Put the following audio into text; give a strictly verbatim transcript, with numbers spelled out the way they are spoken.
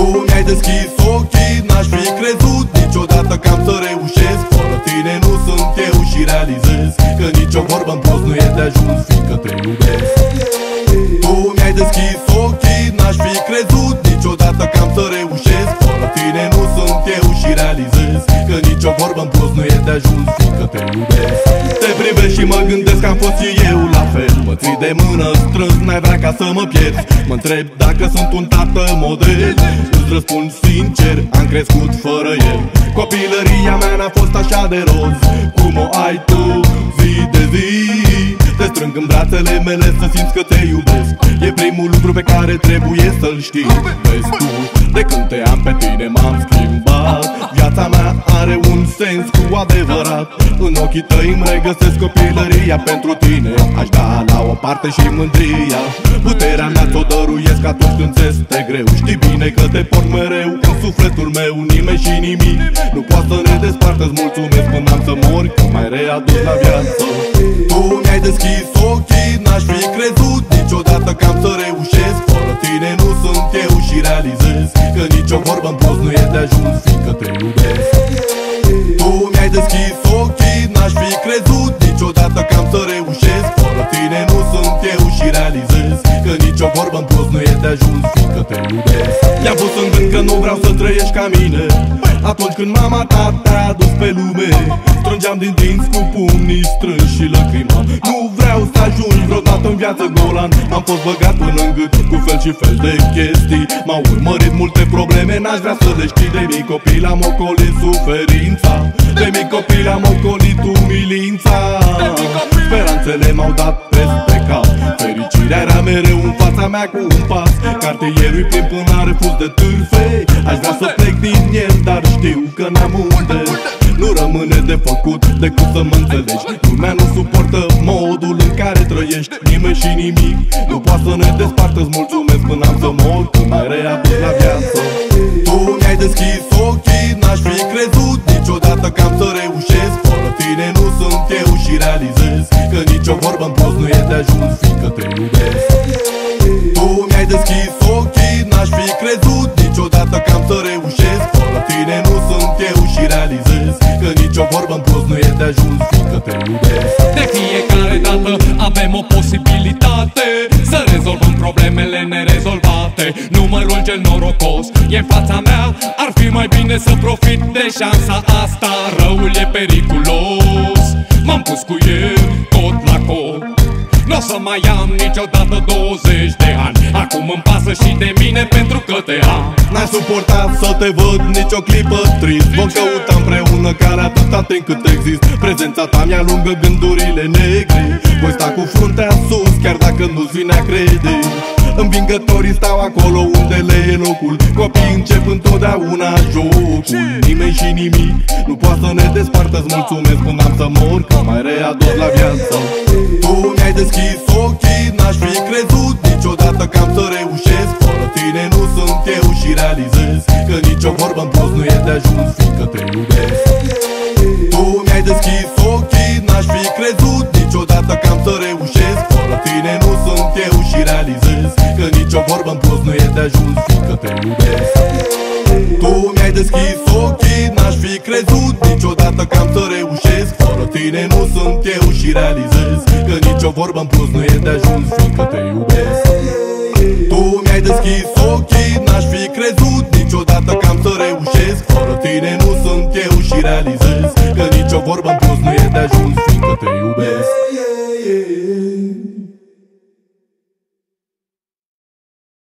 Tu mi-ai deschis ochii, n-aș fi crezut niciodată că am să reușesc. Fără tine nu sunt eu și realizez că nicio vorbă în plus nu e de ajuns, fiindcă te iubesc. Tu mi-ai deschis ochii, n-aș fi crezut niciodată că am să reușesc. Fără tine nu sunt eu și realizez că nicio vorbă în plus nu e de ajuns, fiindcă te iubesc. Te privesc și mă gândesc că am fost și eu la fel. Mă ții de mână strâns, n-ai vrea ca să mă pierzi. Mă întreb dacă sunt un tată model. Îți răspund sincer, am crescut fără el. Copilăria mea n-a fost așa de roz cum o ai tu zi de zi. Te strâng în brațele mele să simți că te iubesc. E primul lucru pe care trebuie să-l știi. Vezi tu, de când te am pe tine m-am schimbat. Viața mea are un sens cu adevărat. În ochii tăi îmi regăsesc copilăria. Pentru tine aș da la o parte și mândria. Puterea mea ți-o dăruiesc atunci când ți este greu. Știi bine că te port mereu în sufletul meu. Nimeni și nimic nu poate să ne despartă-ți mulțumesc până am să mor, că m-ai readus la viață. Tu mi-ai deschis ochii, n-aș fi crezut niciodată că am să reușesc. Fără tine nu sunt eu și realizez că nicio vorbă în plus nu e de ajuns, fiindcă te iubesc. Tu mi-ai deschis ochii, n-aș fi crezut niciodată că am să reușesc. Fără tine nu sunt eu și realizez că nicio vorbă în plus nu e de ajuns, fiindcă te iubesc. Mi-am pus în gând că nu vreau să trăiești ca mine. Atunci când mama ta te-a adus pe lume, strângeam din dinți cu pumnii strânși și lăcrima. Nu vreau să ajungi vreodată în viață golan. Am fost băgat până în gât cu fel și fel de chestii. M-au urmărit multe probleme, n-aș vrea să le știi. De mic copil am ocolit suferința. De mic copil am ocolit umilința. Speranțele m-au dat peste cap. Fericirea era mereu în fața mea cu un pas. Cartierul plin până a refuz de târfe. Aș vrea să plec din el, dar știu că n-am unde. Nu rămâne de făcut decât să mă înțelegi. Lumea nu suportă modul în care trăiești. Nimeni și nimic nu poate să ne despartă-ți mulțumesc până am să mor, că m-ai readus la viață. Tu mi-ai deschis ochii, n-aș fi crezut niciodată că am să reușesc. Fără tine nu sunt eu și realizez că nicio vorbă în plus nu e de ajuns, fiindcă te iubesc. Tu mi-ai deschis ochii, n-aș fi crezut niciodată că am să reușesc. Fără tine nu sunt eu și realizez că nicio vorbă în plus nu e de ajuns, fiindcă te iubesc. De fiecare dată avem o posibilitate să rezolvăm problemele nerezolvate. Numărul cel norocos e în fața mea. Ar fi mai bine să profit de șansa asta. Răul e periculos, m-am pus cu el tot la cot. N-o să mai am niciodată douăzeci de ani. Acum îmi pasă și de mine pentru că te am. N-ai suportat să te văd nicio clipă trist. Vom căuta împreună care atâta timp cât exist. Prezența ta mi-alungă gândurile negre. Voi sta cu fruntea sus chiar dacă nu-ți vine a crede. Învingătorii stau acolo unde le e locul. Copiii încep întotdeauna jocul. Nimeni și nimic nu poate să ne despartă-ți mulțumesc până am să mor, că m-ai readus la viață. Tu mi-ai deschis ochii, n-aș fi crezut niciodată că am să reușesc. Fără tine nu sunt eu și realizez că nicio vorbă în plus nu e de ajuns, fiindcă te iubesc. Tu mi-ai deschis ochii, n-aș fi crezut niciodată că am să reușesc. Fără tine nu sunt eu și realizez că nicio vorbă în plus nu e de ajuns, fiindcă te iubesc. Tu mi-ai deschis ochii, n-aș fi crezut niciodată că am să reușesc. Fără tine nu sunt eu și realizez că nicio vorbă în plus nu e de ajuns, fiindcă te iubesc. Tu mi-ai deschis ochii, n-aș fi crezut niciodată că am să reușesc. Fără tine nu sunt eu și realizez că nicio vorbă în plus nu e de ajuns, fiindcă te iubesc.